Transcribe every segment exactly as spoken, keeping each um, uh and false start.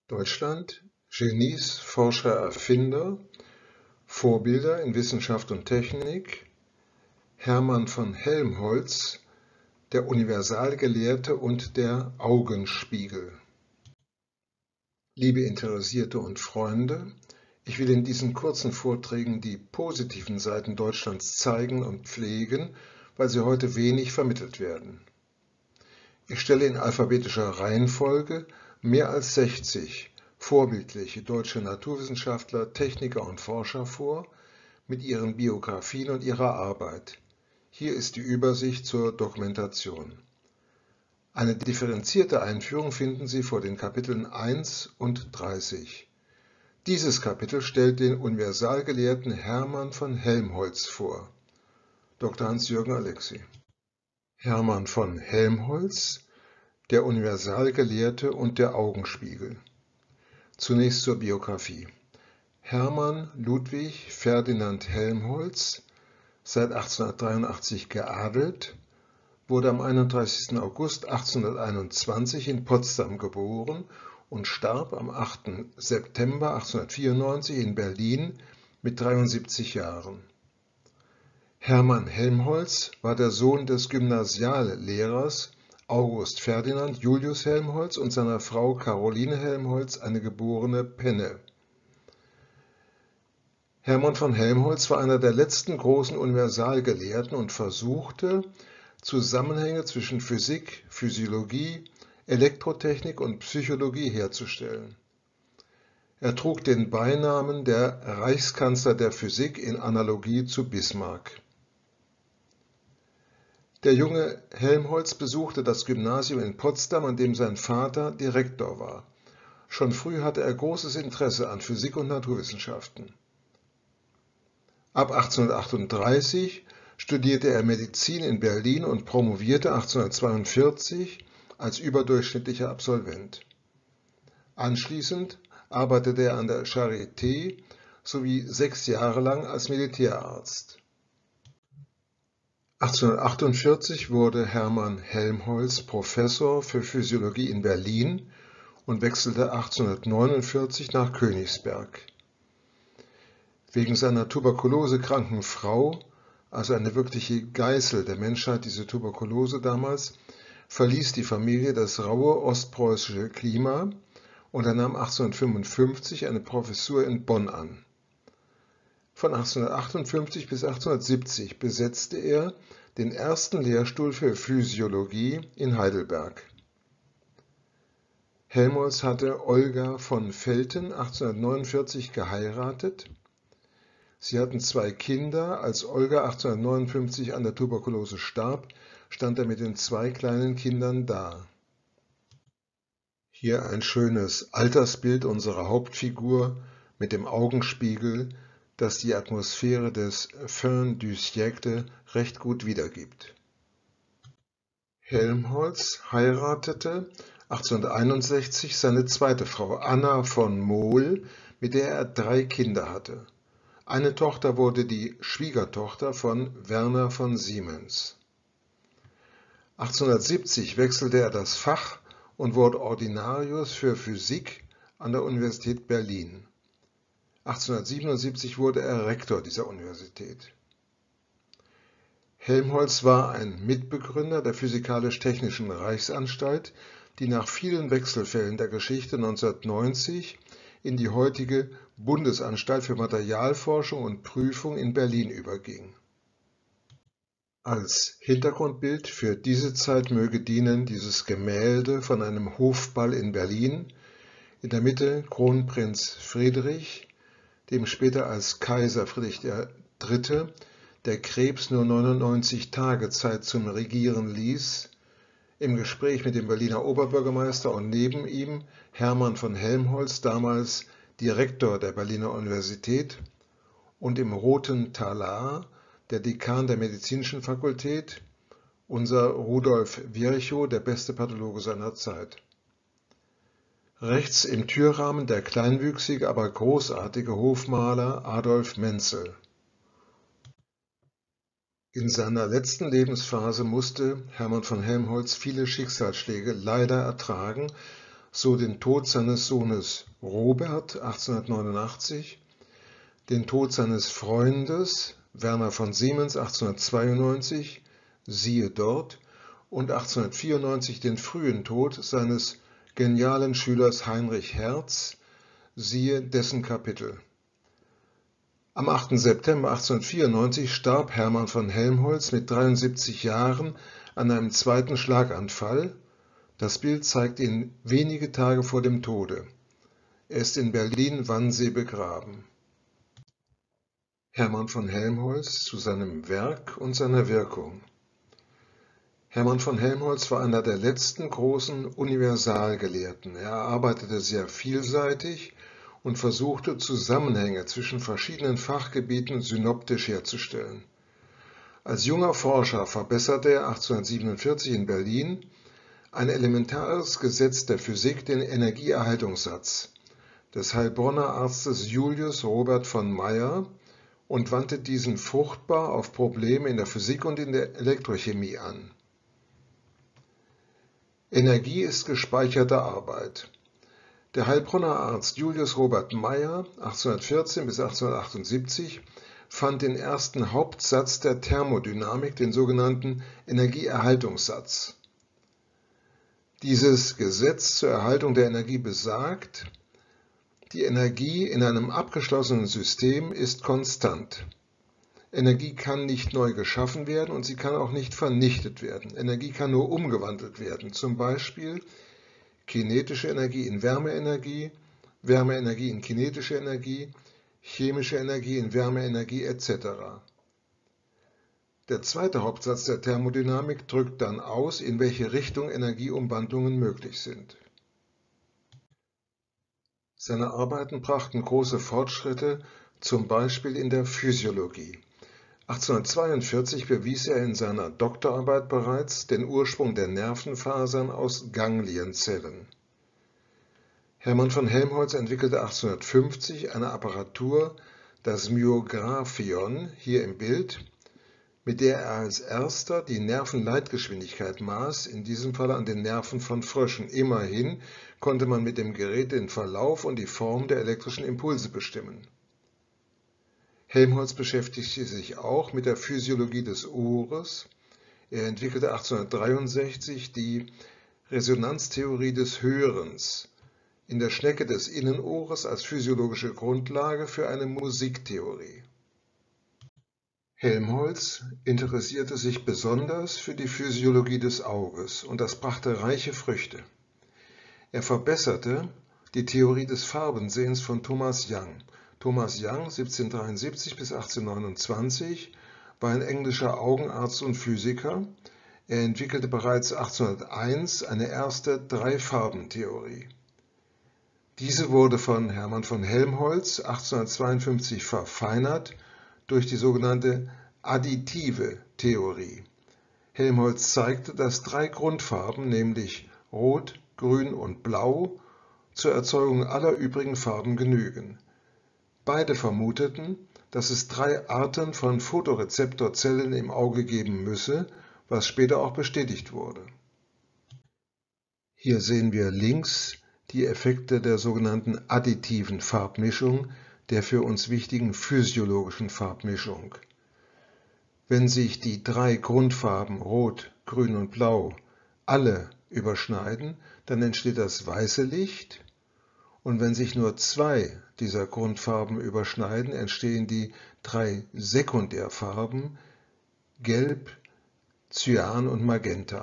Deutschland: Genies, Forscher, Erfinder, Vorbilder in Wissenschaft und Technik. Hermann von Helmholtz, der Universalgelehrte und der Augenspiegel. Liebe Interessierte und Freunde, ich will in diesen kurzen Vorträgen die positiven Seiten Deutschlands zeigen und pflegen, weil sie heute wenig vermittelt werden. Ich stelle in alphabetischer Reihenfolge mehr als sechzig vorbildliche deutsche Naturwissenschaftler, Techniker und Forscher vor, mit ihren Biografien und ihrer Arbeit. Hier ist die Übersicht zur Dokumentation. Eine differenzierte Einführung finden Sie vor den Kapiteln eins und dreißig. Dieses Kapitel stellt den Universalgelehrten Hermann von Helmholtz vor. Doktor Hans-Jürgen Alexy. Hermann von Helmholtz, der Universalgelehrte und der Augenspiegel. Zunächst zur Biografie. Hermann Ludwig Ferdinand Helmholtz, seit achtzehnhundertdreiundachtzig geadelt, wurde am einunddreißigsten August achtzehnhunderteinundzwanzig in Potsdam geboren und starb am achten September achtzehnhundertvierundneunzig in Berlin mit dreiundsiebzig Jahren. Hermann Helmholtz war der Sohn des Gymnasiallehrers August Ferdinand Julius Helmholtz und seiner Frau Caroline Helmholtz, eine geborene Penne. Hermann von Helmholtz war einer der letzten großen Universalgelehrten und versuchte, Zusammenhänge zwischen Physik, Physiologie, Elektrotechnik und Psychologie herzustellen. Er trug den Beinamen der Reichskanzler der Physik in Analogie zu Bismarck. Der junge Helmholtz besuchte das Gymnasium in Potsdam, an dem sein Vater Direktor war. Schon früh hatte er großes Interesse an Physik und Naturwissenschaften. Ab achtzehnhundertachtunddreißig studierte er Medizin in Berlin und promovierte achtzehnhundertzweiundvierzig als überdurchschnittlicher Absolvent. Anschließend arbeitete er an der Charité sowie sechs Jahre lang als Militärarzt. achtzehnhundertachtundvierzig wurde Hermann Helmholtz Professor für Physiologie in Berlin und wechselte achtzehnhundertneunundvierzig nach Königsberg. Wegen seiner tuberkulosekranken Frau, also eine wirkliche Geißel der Menschheit, diese Tuberkulose damals, verließ die Familie das raue ostpreußische Klima und er nahm achtzehnhundertfünfundfünfzig eine Professur in Bonn an. Von achtzehnhundertachtundfünfzig bis achtzehnhundertsiebzig besetzte er den ersten Lehrstuhl für Physiologie in Heidelberg. Helmholtz hatte Olga von Velten achtzehnhundertneunundvierzig geheiratet. Sie hatten zwei Kinder. Als Olga achtzehnhundertneunundfünfzig an der Tuberkulose starb, stand er mit den zwei kleinen Kindern da. Hier ein schönes Altersbild unserer Hauptfigur mit dem Augenspiegel, das die Atmosphäre des Fin du siècle recht gut wiedergibt. Helmholtz heiratete achtzehnhunderteinundsechzig seine zweite Frau Anna von Mol, mit der er drei Kinder hatte. Eine Tochter wurde die Schwiegertochter von Werner von Siemens. achtzehnhundertsiebzig wechselte er das Fach und wurde Ordinarius für Physik an der Universität Berlin. achtzehnhundertsiebenundsiebzig wurde er Rektor dieser Universität. Helmholtz war ein Mitbegründer der Physikalisch-Technischen Reichsanstalt, die nach vielen Wechselfällen der Geschichte neunzehnhundertneunzig in die heutige Bundesanstalt für Materialforschung und Prüfung in Berlin überging. Als Hintergrundbild für diese Zeit möge dienen dieses Gemälde von einem Hofball in Berlin, in der Mitte Kronprinz Friedrich, dem später als Kaiser Friedrich der Dritte der Krebs nur neunundneunzig Tage Zeit zum Regieren ließ, im Gespräch mit dem Berliner Oberbürgermeister und neben ihm Hermann von Helmholtz, damals Direktor der Berliner Universität, und im roten Talar der Dekan der Medizinischen Fakultät, unser Rudolf Virchow, der beste Pathologe seiner Zeit. Rechts im Türrahmen der kleinwüchsige, aber großartige Hofmaler Adolf Menzel. In seiner letzten Lebensphase musste Hermann von Helmholtz viele Schicksalsschläge leider ertragen, so den Tod seines Sohnes Robert achtzehnhundertneunundachtzig, den Tod seines Freundes Werner von Siemens achtzehnhundertzweiundneunzig, siehe dort, und achtzehnhundertvierundneunzig den frühen Tod seines genialen Schülers Heinrich Hertz, siehe dessen Kapitel. Am achten September achtzehnhundertvierundneunzig starb Hermann von Helmholtz mit dreiundsiebzig Jahren an einem zweiten Schlaganfall. Das Bild zeigt ihn wenige Tage vor dem Tode. Er ist in Berlin-Wannsee begraben. Hermann von Helmholtz zu seinem Werk und seiner Wirkung. Hermann von Helmholtz war einer der letzten großen Universalgelehrten. Er arbeitete sehr vielseitig und versuchte, Zusammenhänge zwischen verschiedenen Fachgebieten synoptisch herzustellen. Als junger Forscher verbesserte er achtzehnhundertsiebenundvierzig in Berlin ein elementares Gesetz der Physik, den Energieerhaltungssatz des Heilbronner Arztes Julius Robert von Meyer, und wandte diesen fruchtbar auf Probleme in der Physik und in der Elektrochemie an. Energie ist gespeicherte Arbeit. Der Heilbronner Arzt Julius Robert Meyer achtzehnhundertvierzehn bis achtzehnhundertachtundsiebzig fand den ersten Hauptsatz der Thermodynamik, den sogenannten Energieerhaltungssatz. Dieses Gesetz zur Erhaltung der Energie besagt, die Energie in einem abgeschlossenen System ist konstant. Energie kann nicht neu geschaffen werden und sie kann auch nicht vernichtet werden. Energie kann nur umgewandelt werden, zum Beispiel kinetische Energie in Wärmeenergie, Wärmeenergie in kinetische Energie, chemische Energie in Wärmeenergie et cetera. Der zweite Hauptsatz der Thermodynamik drückt dann aus, in welche Richtung Energieumwandlungen möglich sind. Seine Arbeiten brachten große Fortschritte, zum Beispiel in der Physiologie. achtzehnhundertzweiundvierzig bewies er in seiner Doktorarbeit bereits den Ursprung der Nervenfasern aus Ganglienzellen. Hermann von Helmholtz entwickelte achtzehnhundertfünfzig eine Apparatur, das Myographion, hier im Bild, mit der er als erster die Nervenleitgeschwindigkeit maß, in diesem Fall an den Nerven von Fröschen. Immerhin konnte man mit dem Gerät den Verlauf und die Form der elektrischen Impulse bestimmen. Helmholtz beschäftigte sich auch mit der Physiologie des Ohres. Er entwickelte achtzehnhundertdreiundsechzig die Resonanztheorie des Hörens in der Schnecke des Innenohres als physiologische Grundlage für eine Musiktheorie. Helmholtz interessierte sich besonders für die Physiologie des Auges und das brachte reiche Früchte. Er verbesserte die Theorie des Farbensehens von Thomas Young. Thomas Young, siebzehnhundertdreiundsiebzig bis achtzehnhundertneunundzwanzig, war ein englischer Augenarzt und Physiker. Er entwickelte bereits achtzehnhunderteins eine erste Drei-Farben-Theorie. Diese wurde von Hermann von Helmholtz achtzehnhundertzweiundfünfzig verfeinert durch die sogenannte additive Theorie. Helmholtz zeigte, dass drei Grundfarben, nämlich Rot, Grün und Blau, zur Erzeugung aller übrigen Farben genügen. Beide vermuteten, dass es drei Arten von Photorezeptorzellen im Auge geben müsse, was später auch bestätigt wurde. Hier sehen wir links die Effekte der sogenannten additiven Farbmischung, der für uns wichtigen physiologischen Farbmischung. Wenn sich die drei Grundfarben Rot, Grün und Blau alle überschneiden, dann entsteht das weiße Licht, und wenn sich nur zwei dieser Grundfarben überschneiden, entstehen die drei Sekundärfarben Gelb, Cyan und Magenta.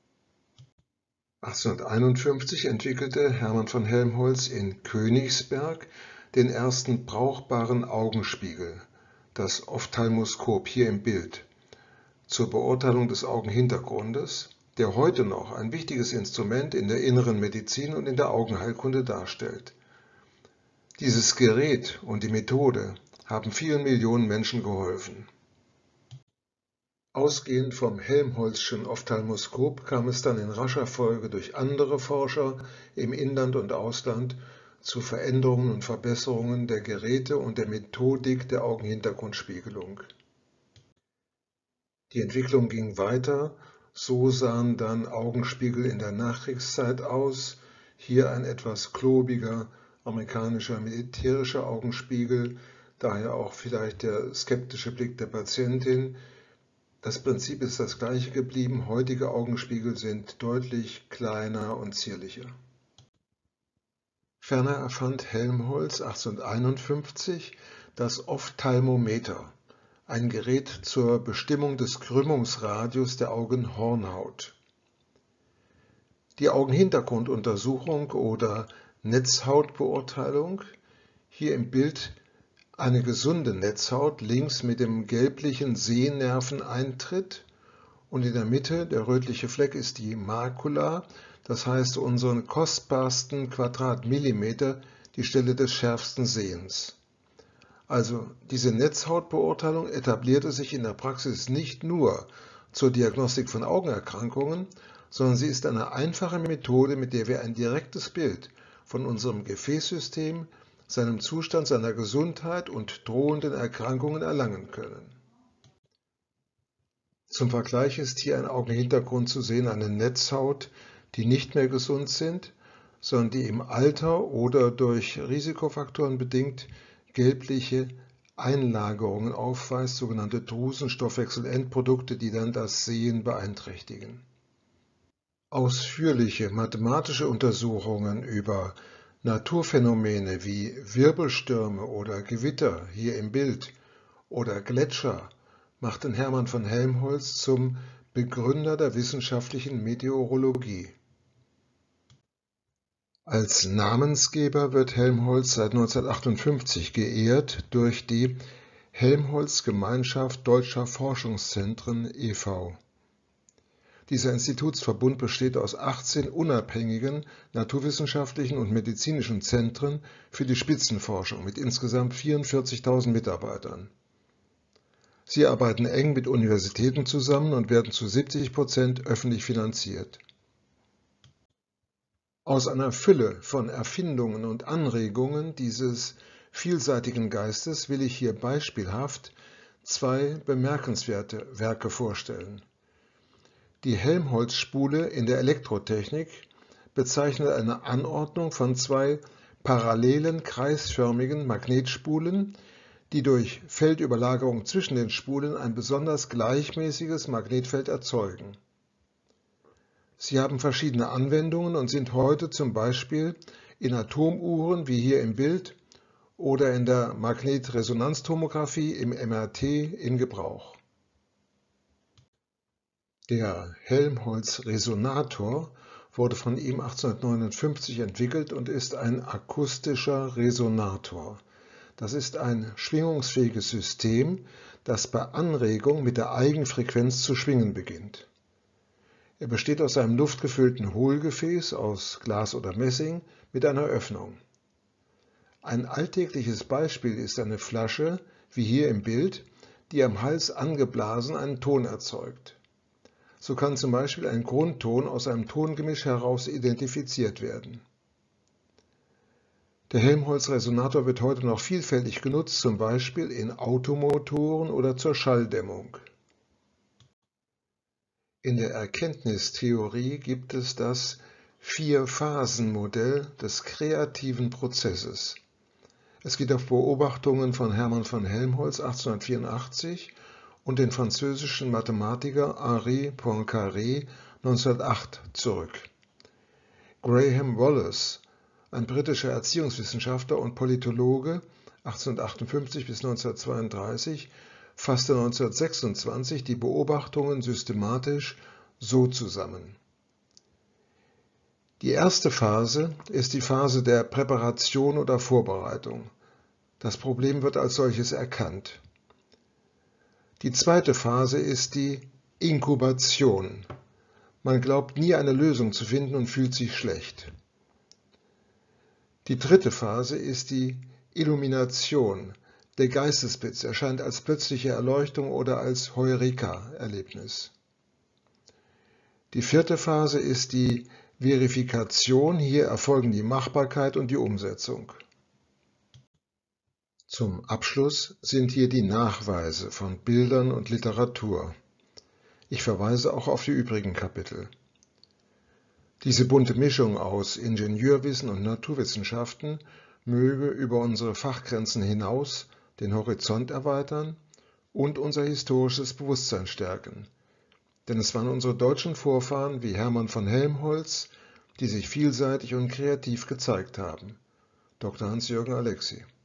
achtzehnhunderteinundfünfzig entwickelte Hermann von Helmholtz in Königsberg den ersten brauchbaren Augenspiegel, das Ophthalmoskop hier im Bild, zur Beurteilung des Augenhintergrundes, der heute noch ein wichtiges Instrument in der inneren Medizin und in der Augenheilkunde darstellt. Dieses Gerät und die Methode haben vielen Millionen Menschen geholfen. Ausgehend vom Helmholtzschen Ophthalmoskop kam es dann in rascher Folge durch andere Forscher im Inland und Ausland zu Veränderungen und Verbesserungen der Geräte und der Methodik der Augenhintergrundspiegelung. Die Entwicklung ging weiter, so sahen dann Augenspiegel in der Nachkriegszeit aus. Hier ein etwas klobiger amerikanischer militärischer Augenspiegel, daher auch vielleicht der skeptische Blick der Patientin. Das Prinzip ist das gleiche geblieben, heutige Augenspiegel sind deutlich kleiner und zierlicher. Ferner erfand Helmholtz achtzehnhunderteinundfünfzig das Ophthalmometer, ein Gerät zur Bestimmung des Krümmungsradius der Augenhornhaut. Die Augenhintergrunduntersuchung oder Netzhautbeurteilung, hier im Bild eine gesunde Netzhaut links mit dem gelblichen Sehnerveneintritt und in der Mitte der rötliche Fleck ist die Makula, das heißt unseren kostbarsten Quadratmillimeter, die Stelle des schärfsten Sehens. Also diese Netzhautbeurteilung etablierte sich in der Praxis nicht nur zur Diagnostik von Augenerkrankungen, sondern sie ist eine einfache Methode, mit der wir ein direktes Bild von unserem Gefäßsystem, seinem Zustand, seiner Gesundheit und drohenden Erkrankungen erlangen können. Zum Vergleich ist hier ein Augenhintergrund zu sehen, eine Netzhaut, die nicht mehr gesund sind, sondern die im Alter oder durch Risikofaktoren bedingt gelbliche Einlagerungen aufweist, sogenannte Drusenstoffwechselendprodukte, die dann das Sehen beeinträchtigen. Ausführliche mathematische Untersuchungen über Naturphänomene wie Wirbelstürme oder Gewitter hier im Bild oder Gletscher machten Hermann von Helmholtz zum Begründer der wissenschaftlichen Meteorologie. Als Namensgeber wird Helmholtz seit neunzehnhundertachtundfünfzig geehrt durch die Helmholtz-Gemeinschaft Deutscher Forschungszentren e V Dieser Institutsverbund besteht aus achtzehn unabhängigen naturwissenschaftlichen und medizinischen Zentren für die Spitzenforschung mit insgesamt vierundvierzigtausend Mitarbeitern. Sie arbeiten eng mit Universitäten zusammen und werden zu siebzig Prozent öffentlich finanziert. Aus einer Fülle von Erfindungen und Anregungen dieses vielseitigen Geistes will ich hier beispielhaft zwei bemerkenswerte Werke vorstellen. Die Helmholtz-Spule in der Elektrotechnik bezeichnet eine Anordnung von zwei parallelen kreisförmigen Magnetspulen, die durch Feldüberlagerung zwischen den Spulen ein besonders gleichmäßiges Magnetfeld erzeugen. Sie haben verschiedene Anwendungen und sind heute zum Beispiel in Atomuhren wie hier im Bild oder in der Magnetresonanztomographie im M R T in Gebrauch. Der Helmholtz-Resonator wurde von ihm achtzehnhundertneunundfünfzig entwickelt und ist ein akustischer Resonator. Das ist ein schwingungsfähiges System, das bei Anregung mit der Eigenfrequenz zu schwingen beginnt. Er besteht aus einem luftgefüllten Hohlgefäß aus Glas oder Messing mit einer Öffnung. Ein alltägliches Beispiel ist eine Flasche, wie hier im Bild, die am Hals angeblasen einen Ton erzeugt. So kann zum Beispiel ein Grundton aus einem Tongemisch heraus identifiziert werden. Der Helmholtz-Resonator wird heute noch vielfältig genutzt, zum Beispiel in Automotoren oder zur Schalldämmung. In der Erkenntnistheorie gibt es das Vier-Phasen-Modell des kreativen Prozesses. Es geht auf Beobachtungen von Hermann von Helmholtz achtzehnhundertvierundachtzig und den französischen Mathematiker Henri Poincaré neunzehnhundertacht zurück. Graham Wallace, ein britischer Erziehungswissenschaftler und Politologe, achtzehnhundertachtundfünfzig bis neunzehnhundertzweiunddreißig, fasste neunzehnhundertsechsundzwanzig die Beobachtungen systematisch so zusammen. Die erste Phase ist die Phase der Präparation oder Vorbereitung. Das Problem wird als solches erkannt. Die zweite Phase ist die Inkubation. Man glaubt nie eine Lösung zu finden und fühlt sich schlecht. Die dritte Phase ist die Illumination. Der Geistesblitz erscheint als plötzliche Erleuchtung oder als Heureka-Erlebnis. Die vierte Phase ist die Verifikation. Hier erfolgen die Machbarkeit und die Umsetzung. Zum Abschluss sind hier die Nachweise von Bildern und Literatur. Ich verweise auch auf die übrigen Kapitel. Diese bunte Mischung aus Ingenieurwissen und Naturwissenschaften möge über unsere Fachgrenzen hinaus den Horizont erweitern und unser historisches Bewusstsein stärken. Denn es waren unsere deutschen Vorfahren wie Hermann von Helmholtz, die sich vielseitig und kreativ gezeigt haben. Doktor Hans-Jürgen Alexy.